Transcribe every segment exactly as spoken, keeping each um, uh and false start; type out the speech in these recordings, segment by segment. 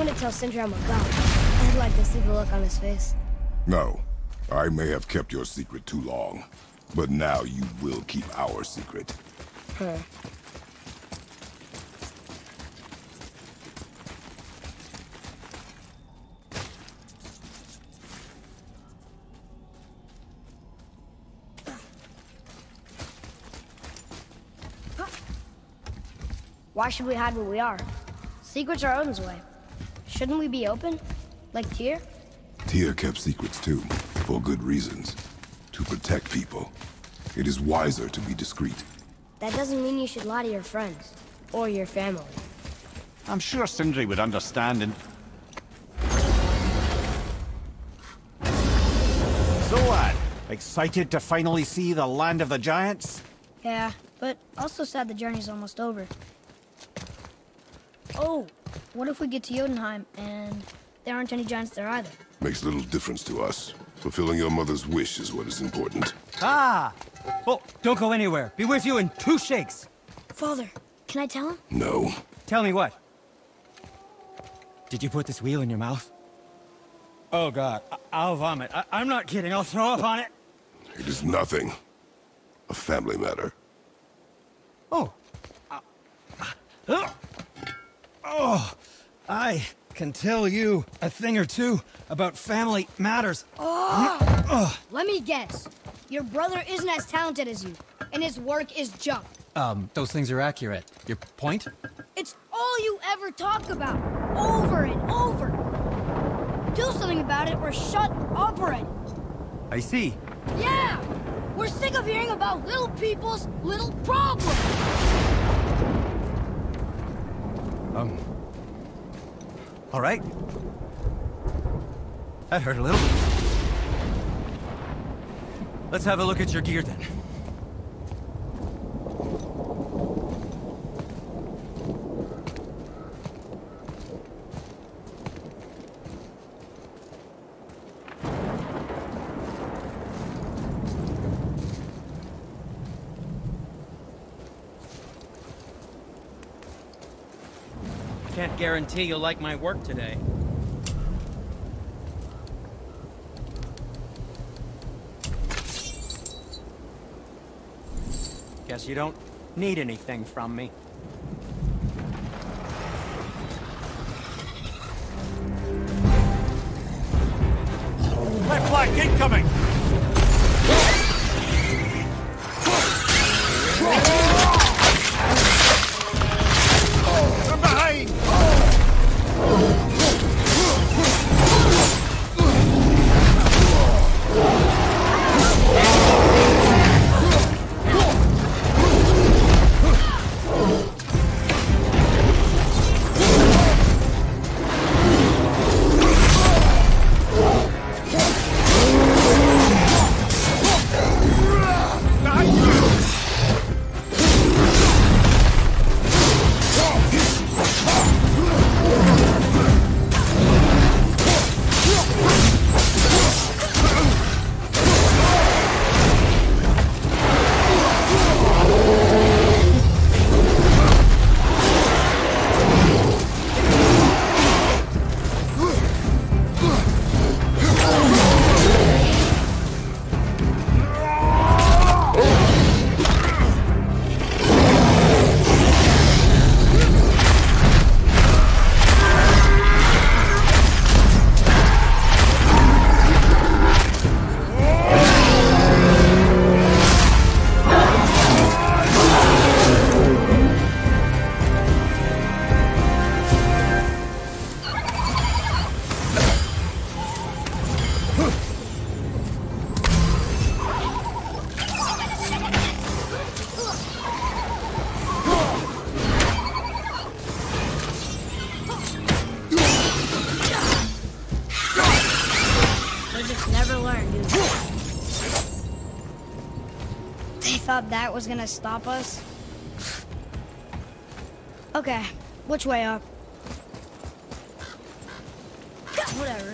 gonna tell Sindri what got. I'd like to see the look on his face. No. I may have kept your secret too long. But now you will keep our secret. Huh. Why should we hide where we are? Secrets are Odin's way. Shouldn't we be open? Like Tyr? Tyr kept secrets too, for good reasons. To protect people. It is wiser to be discreet. That doesn't mean you should lie to your friends. Or your family. I'm sure Sindri would understand and... So what? Excited to finally see the land of the giants? Yeah, but also sad the journey's almost over. Oh, what if we get to Jotunheim and there aren't any giants there either? Makes little difference to us. Fulfilling your mother's wish is what is important. Ah! Well, don't go anywhere. Be with you in two shakes. Father, can I tell him? No. Tell me what? Did you put this wheel in your mouth? Oh God, I I'll vomit. I I'm not kidding. I'll throw up on it. It is nothing. A family matter. Oh. Uh, uh, oh, I can tell you a thing or two about family matters. Oh! Let me guess. Your brother isn't as talented as you, and his work is junk. Um, those things are accurate. Your point? It's all you ever talk about, over and over. Do something about it or shut up already. I see. Yeah! We're sick of hearing about little people's little problems! Um... All right. That hurt a little. Let's have a look at your gear then. Can't guarantee you'll like my work today. Guess you don't need anything from me. Left flank incoming! From behind! Thought that was gonna stop us? Okay, which way up? Whatever.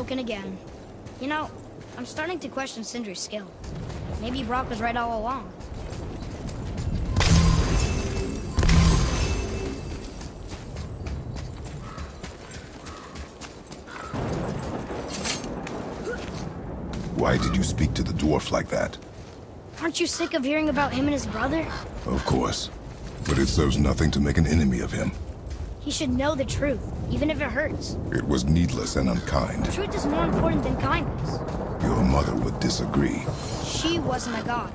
joking again. You know, I'm starting to question Sindri's skill. Maybe Brok was right all along. Why did you speak to the dwarf like that? Aren't you sick of hearing about him and his brother? Of course. But it serves nothing to make an enemy of him. He should know the truth, even if it hurts. It was needless and unkind. Truth is more important than kindness. Your mother would disagree. She wasn't a god.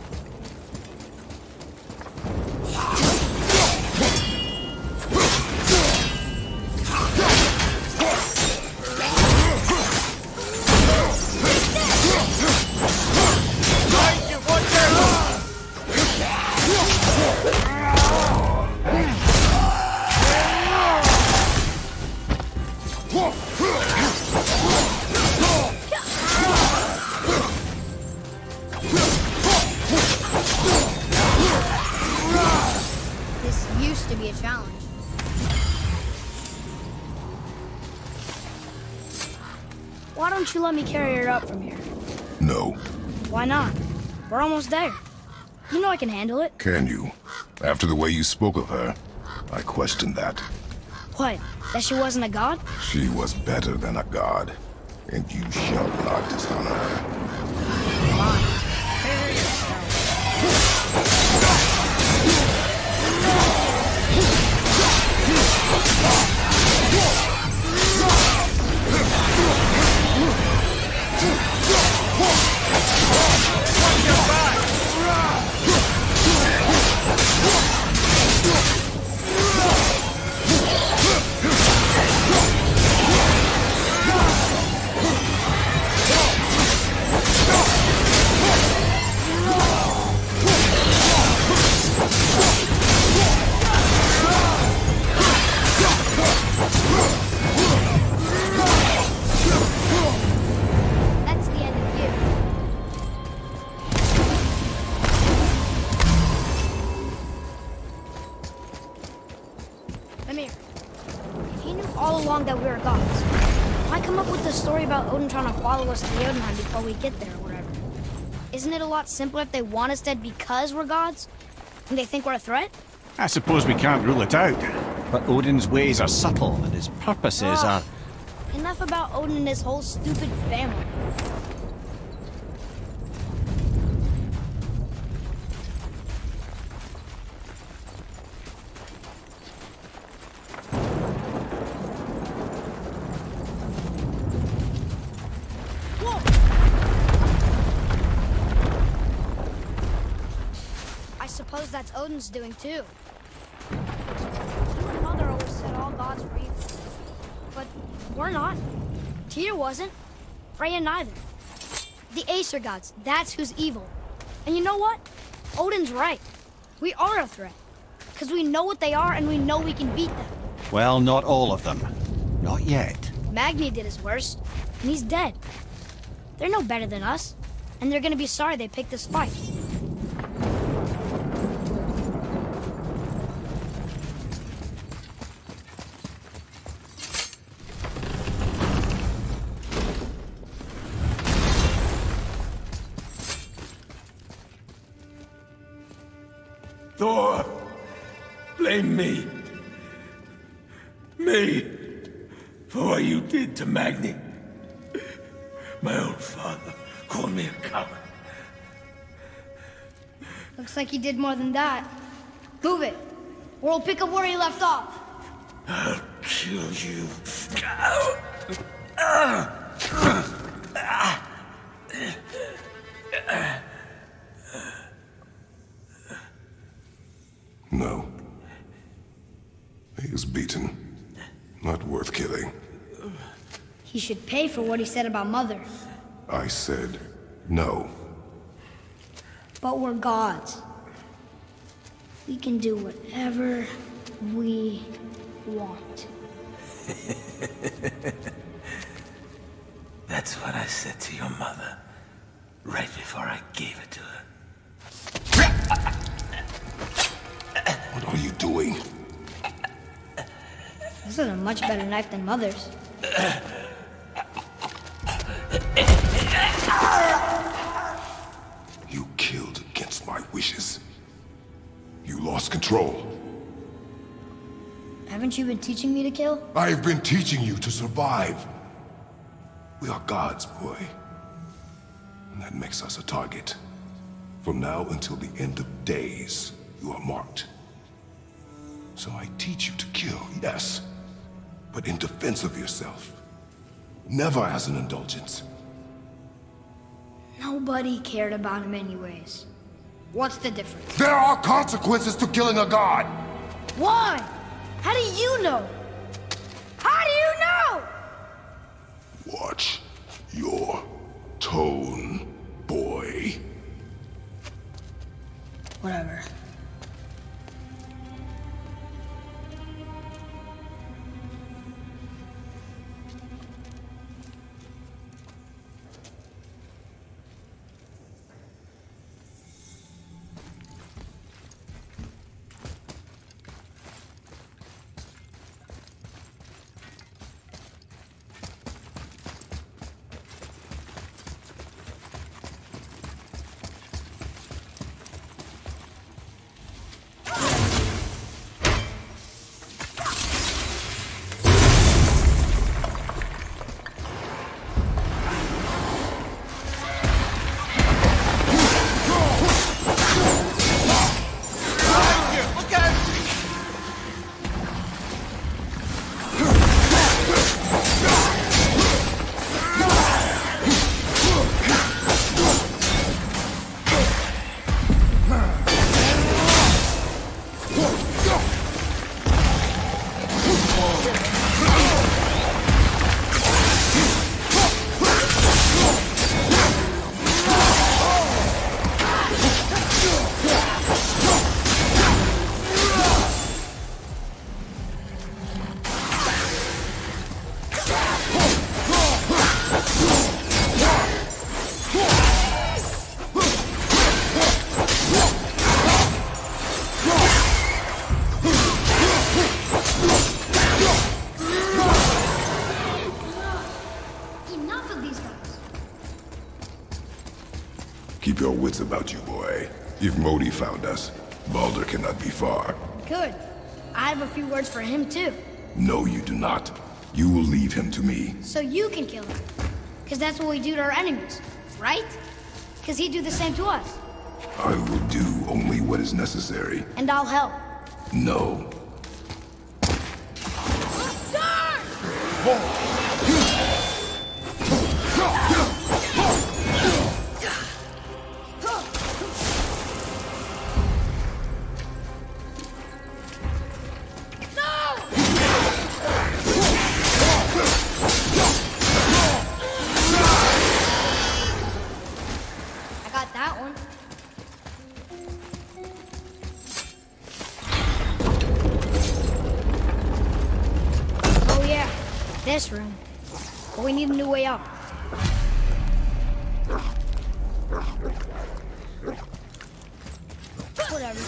This used to be a challenge. Why don't you let me carry her up from here? No. Why not? We're almost there. You know I can handle it. Can you? After the way you spoke of her, I questioned that. What? That she wasn't a god? She was better than a god, and you shall not dishonor her. Fine. That's the end of you. Mimir, if he knew all along that we were gods, why come up with the story about Odin trying to follow us to Jotunheim before we get there or whatever? Isn't it a lot simpler if they want us dead because we're gods? And they think we're a threat? I suppose we can't rule it out. But Odin's ways are subtle, and his purposes Ah, are... Enough about Odin and his whole stupid family. Whoa! I suppose that's Odin's doing too. You and Mother always said all gods were evil. But we're not. Tyr wasn't. Freya neither. The Aesir gods, that's who's evil. And you know what? Odin's right. We are a threat. Because we know what they are and we know we can beat them. Well, not all of them. Not yet. Magni did his worst, and he's dead. They're no better than us, and they're gonna be sorry they picked this fight. Thor, blame me. Me. For what you did to Magni. My own father called me a coward. Looks like he did more than that. Move it, or we'll pick up where he left off. I'll kill you. No. He is beaten. Not worth killing. He should pay for what he said about Mother. I said no. But we're gods. We can do whatever we want. That's what I said to your mother, right before I gave it to her. What are you doing? This is a much better knife than Mother's. You killed against my wishes. You lost control. Haven't you been teaching me to kill? I have been teaching you to survive. We are gods, boy. And that makes us a target. From now until the end of days, you are marked. So I teach you to kill, yes, but in defense of yourself. Never as an indulgence. Nobody cared about him anyways. What's the difference? There are consequences to killing a god! Why? How do you know? How do you know? Watch your tone, boy. Whatever. Keep your wits about you, boy. If Modi found us, Baldur cannot be far. Good. I have a few words for him, too. No, you do not. You will leave him to me. So you can kill him. Because that's what we do to our enemies, right? Because he'd do the same to us. I will do only what is necessary. And I'll help. No. This room. But we need a new way up. Whatever.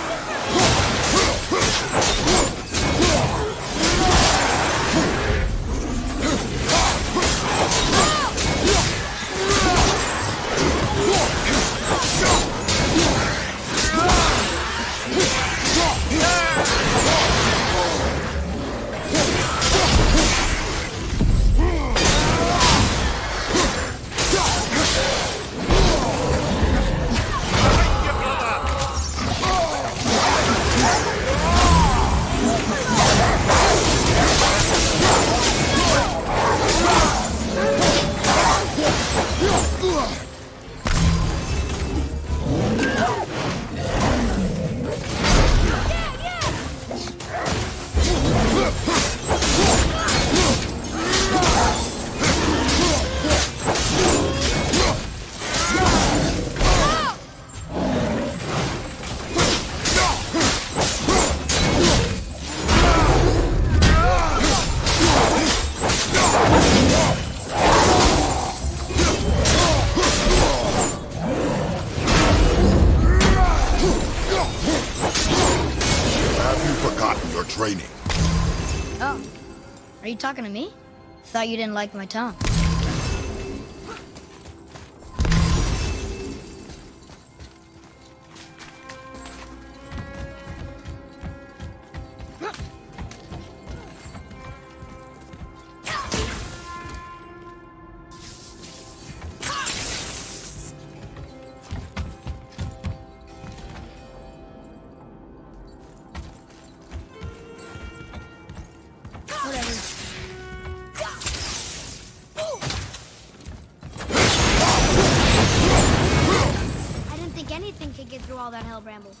Training. Oh. Are you talking to me? Thought you didn't like my tongue. anything can get through all that hell bramble.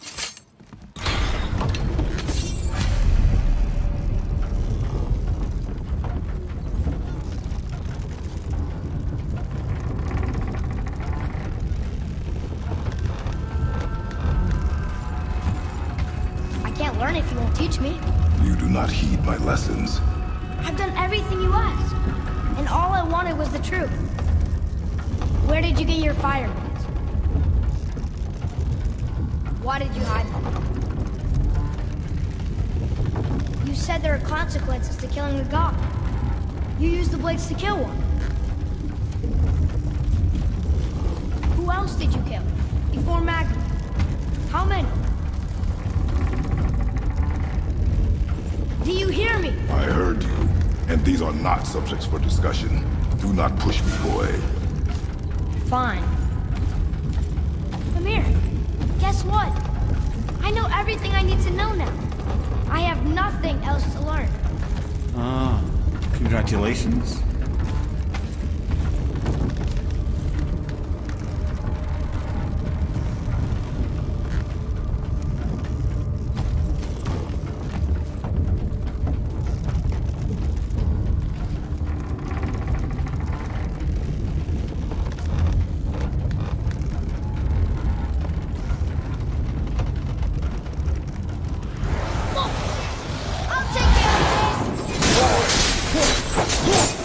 I can't learn if you won't teach me. You do not heed my lessons. I've done everything you asked, and all I wanted was the truth. Where did you get your fire blades? Why did you hide them? You said there are consequences to killing a god. You used the blades to kill one. Who else did you kill? Before Magni? How many? Do you hear me? I heard you, and these are not subjects for discussion. Do not push me, boy. Fine. Amir, guess what? I know everything I need to know now. I have nothing else to learn. Ah, congratulations. I'll take care of this!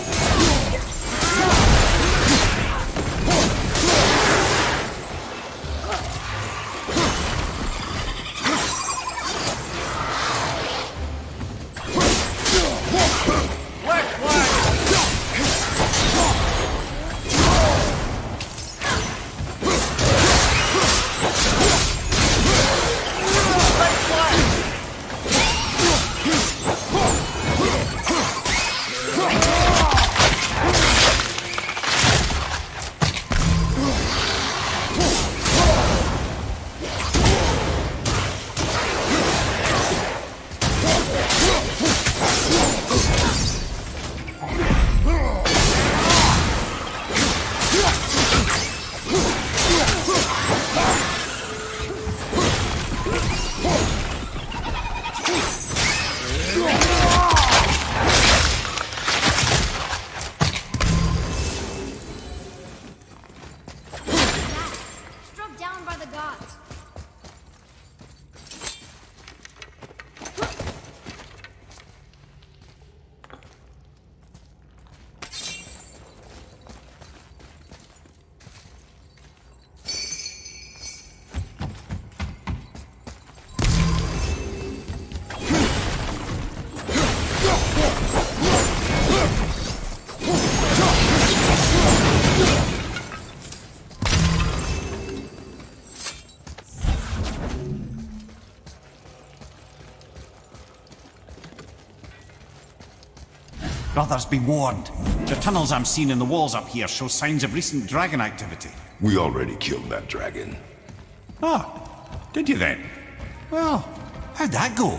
Brothers, be warned. The tunnels I'm seeing in the walls up here show signs of recent dragon activity. We already killed that dragon. Ah, did you then? Well, how'd that go?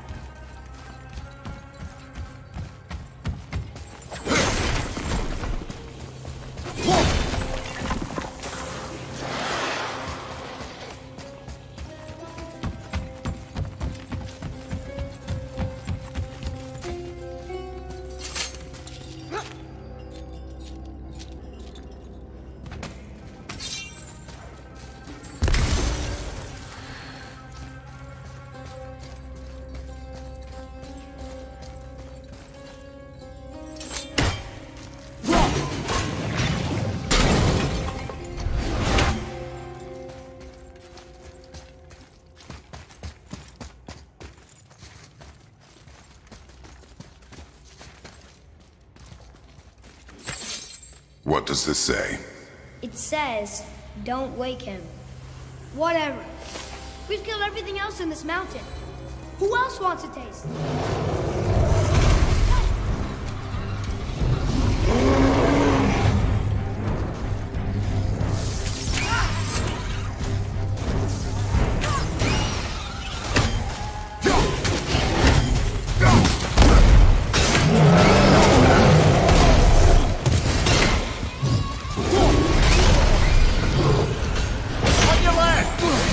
What does this say? It says, don't wake him. Whatever. We've killed everything else in this mountain. Who else wants a taste? On your left!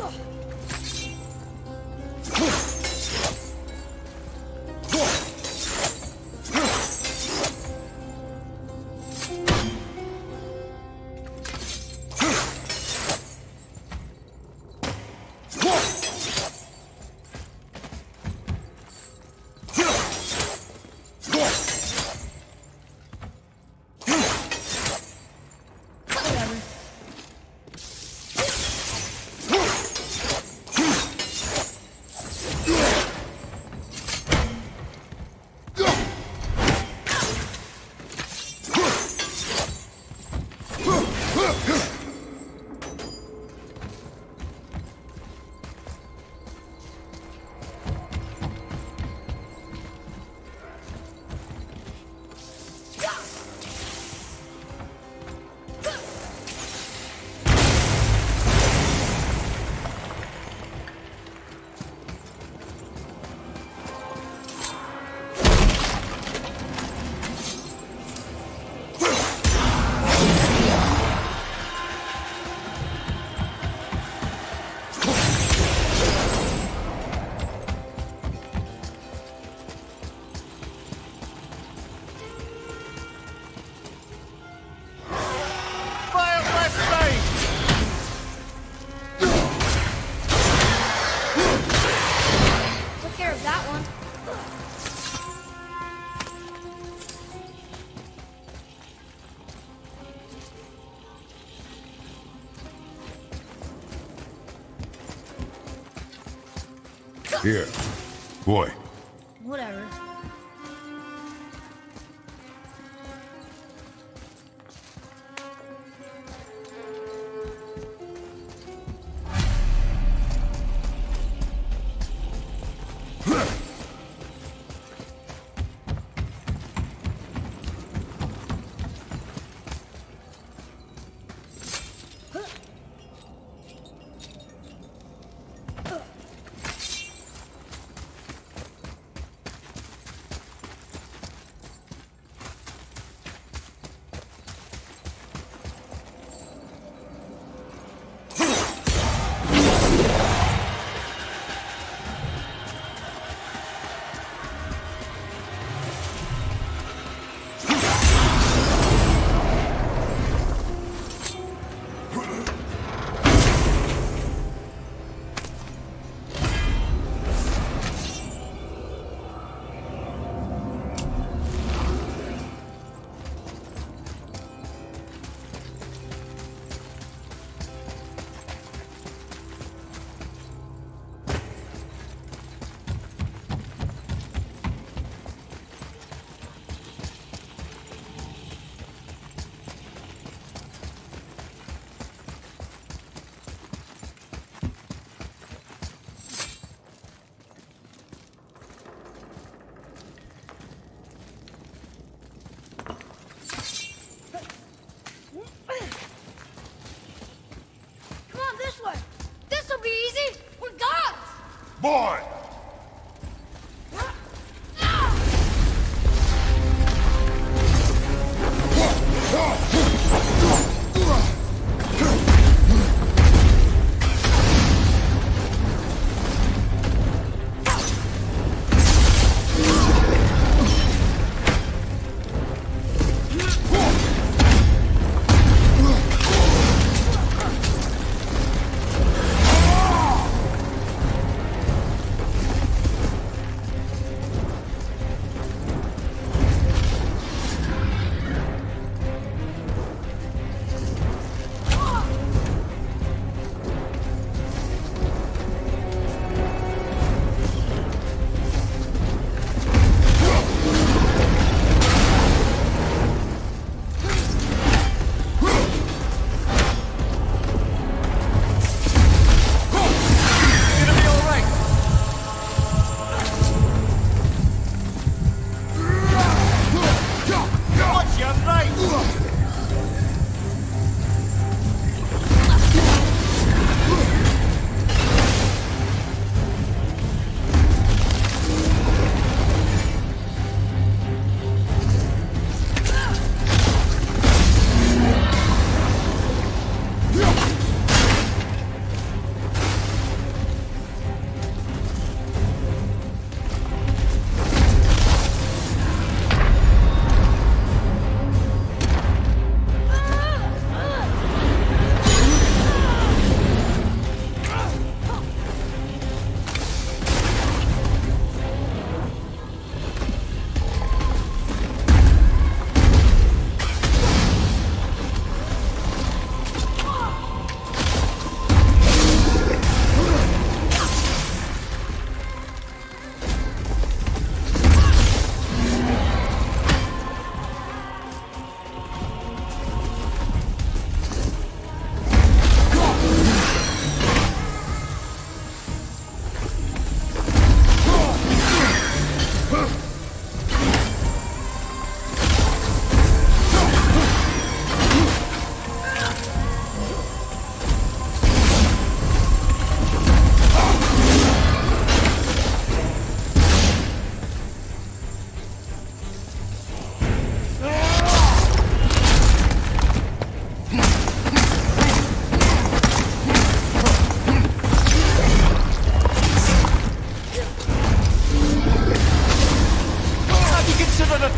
Took care of that one. Here. Boy. Whatever. Come on, this way. This'll be easy. We're gods. Boy!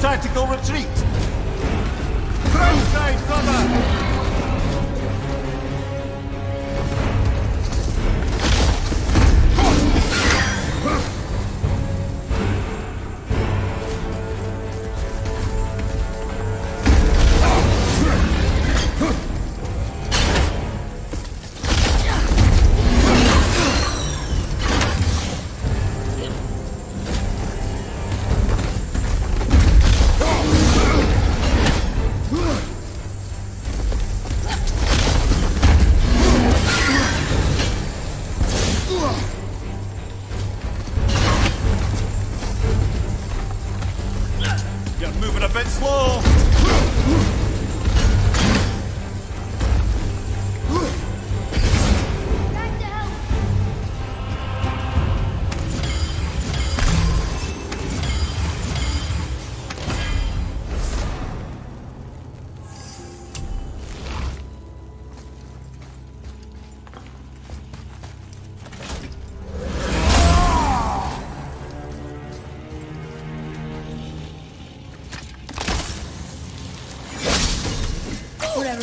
tactical retreat! Broadside cover! You're moving a bit slow. Back to help. Whatever.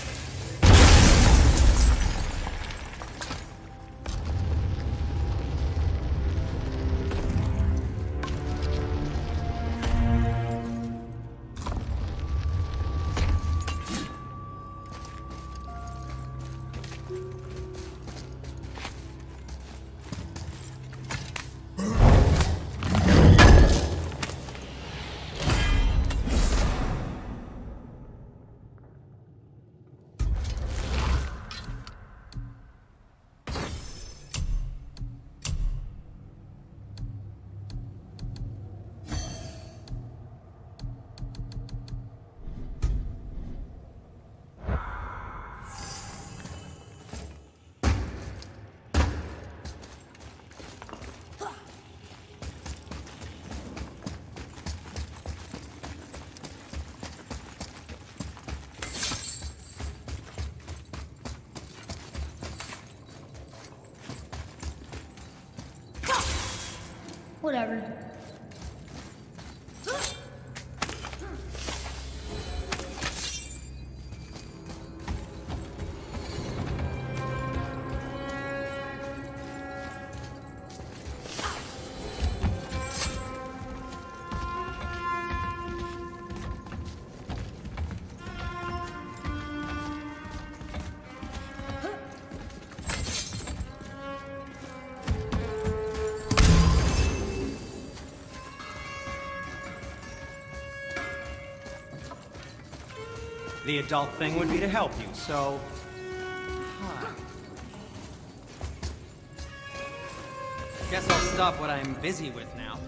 Whatever. The adult thing would be to help you, so... Huh. Guess I'll stop what I'm busy with now.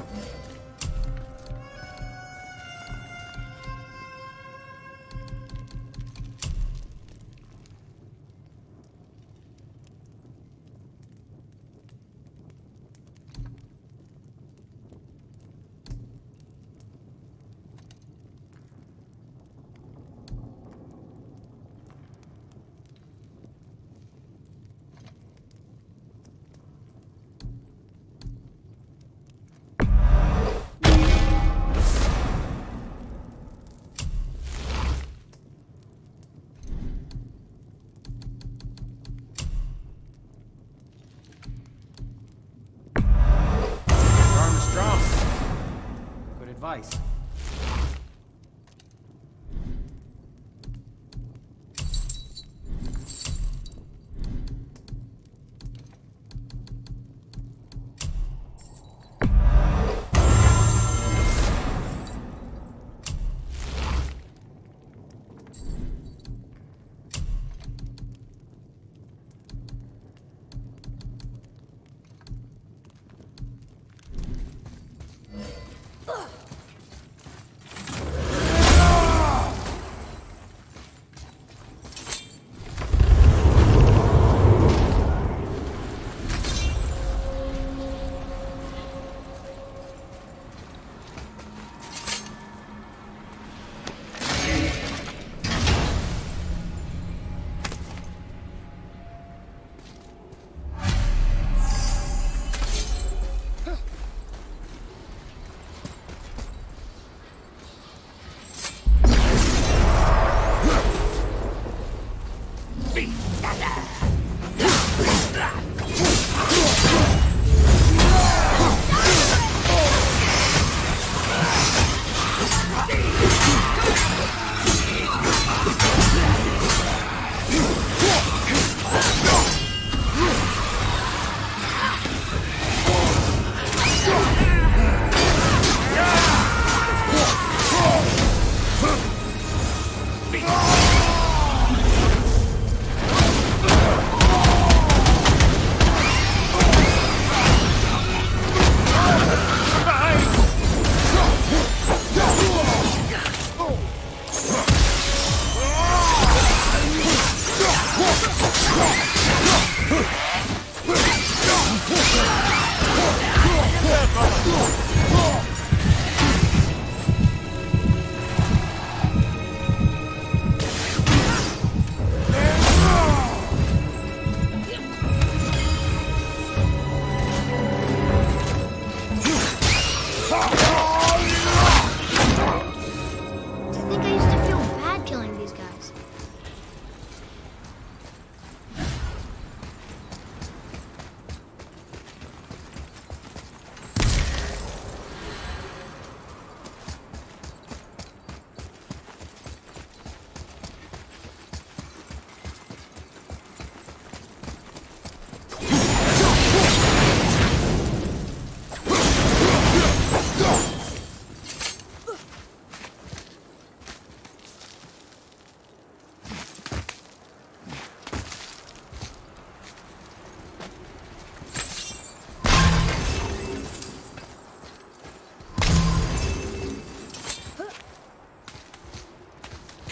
Advice.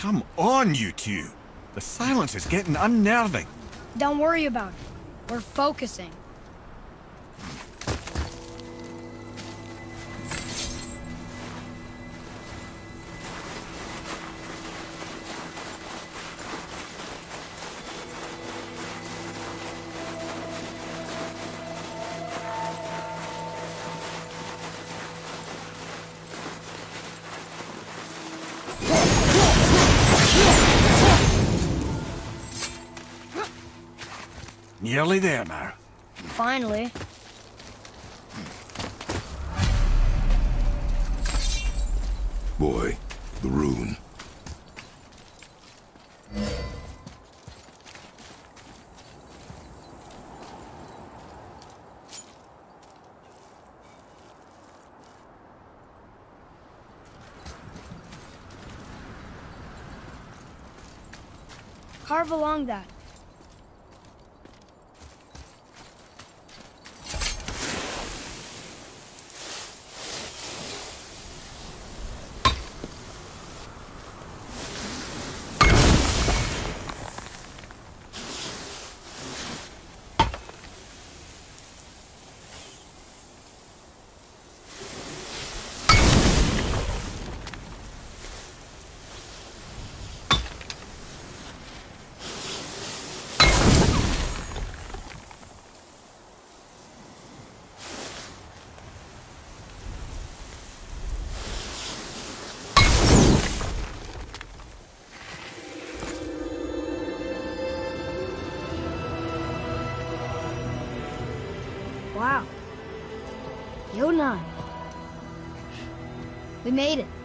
Come on, you two. The silence is getting unnerving. Don't worry about it. We're focusing. Nearly there now. Finally. Boy, the rune. Carve along that. Wow. Yonai. We made it.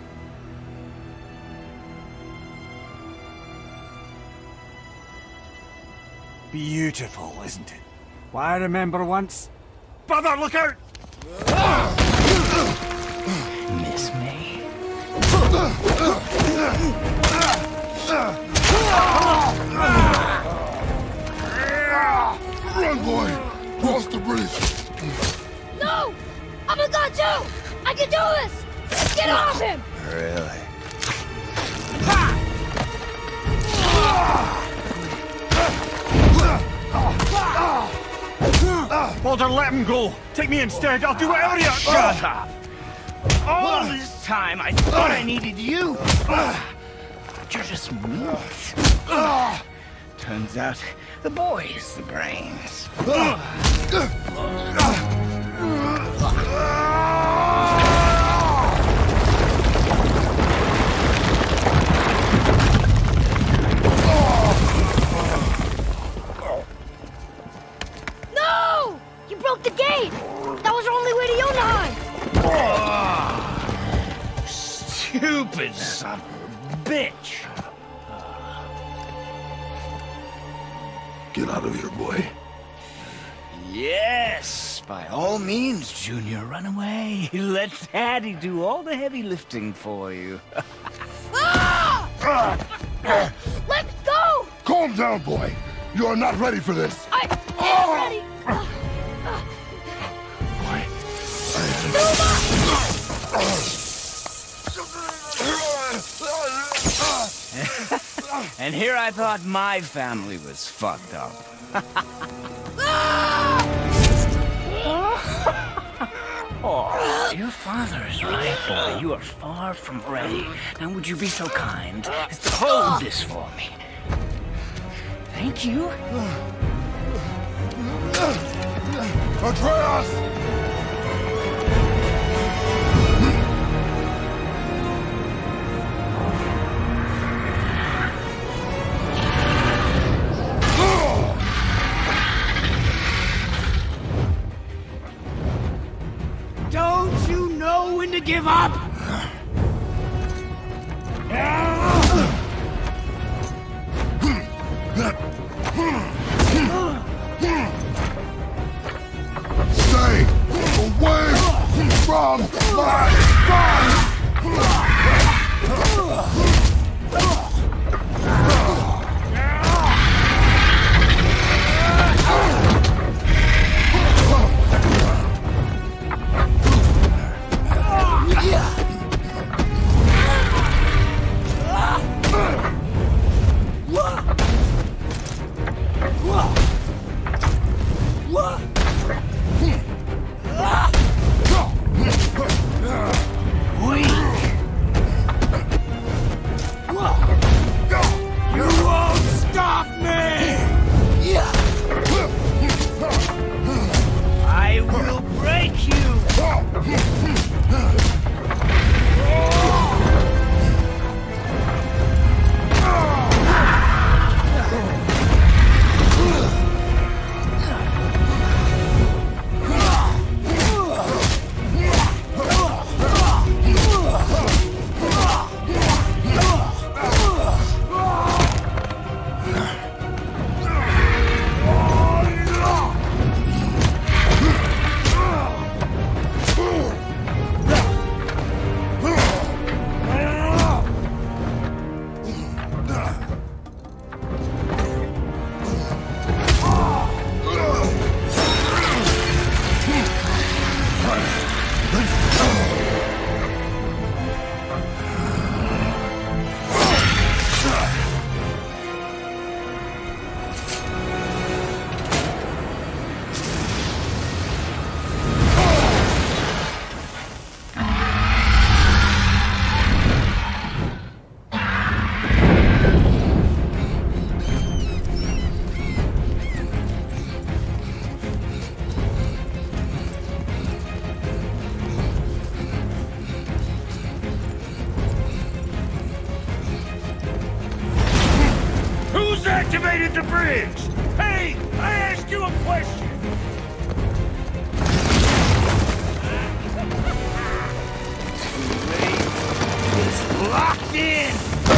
Beautiful, isn't it? Why, I remember once... Brother, look out! Miss me? Run, boy! Cross the bridge! No! I'm a god too! I can do this! Get off him! Really? Baldur, let him go! Take me instead, I'll do whatever you... Shut up! All this time I thought I needed you! But you're just meat. Turns out the boy is the brains. No! You broke the gate! That was our only way to Jotunheim! Stupid son of a bitch! Get out of here, boy. Yes, by all means, Junior, run away. Let Daddy do all the heavy lifting for you. Ah! Let go! Calm down, boy. You are not ready for this. I am ready! And here I thought my family was fucked up. Oh, your father is right, boy. You are far from ready. Now would you be so kind as to hold this for me? Thank you. Atreus! Don't you know when to give up? Stay away from my son! Yeah. bridge! Hey, I asked you a question! It's locked in!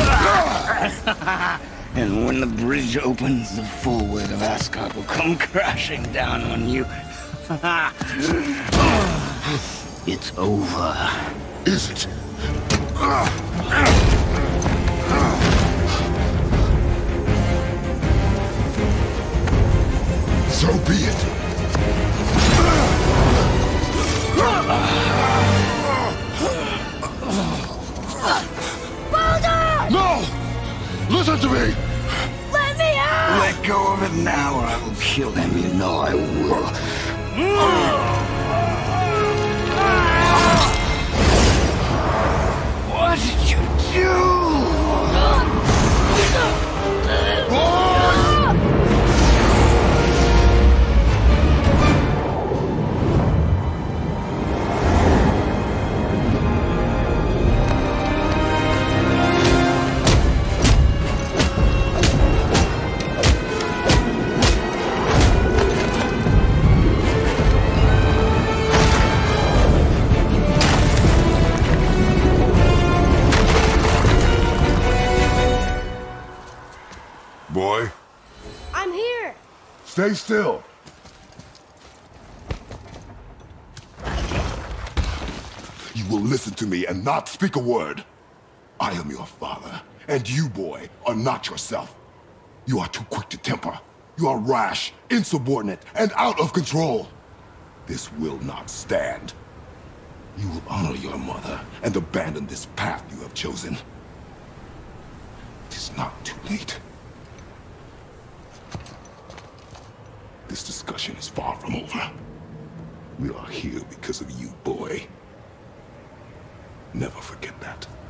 And when the bridge opens, the full weight of Asgard will come crashing down on you. It's over. Is it? So be it. No! Listen to me! Let me out! Let go of it now or I will kill him. You know I will. What did you do? Boy, I'm here. stay still. You will listen to me and not speak a word. I am your father, and you, boy, are not yourself. You are too quick to temper. You are rash, insubordinate, and out of control. This will not stand. You will honor your mother and abandon this path you have chosen. It is not too late. This discussion is far from over. We are here because of you, boy. Never forget that.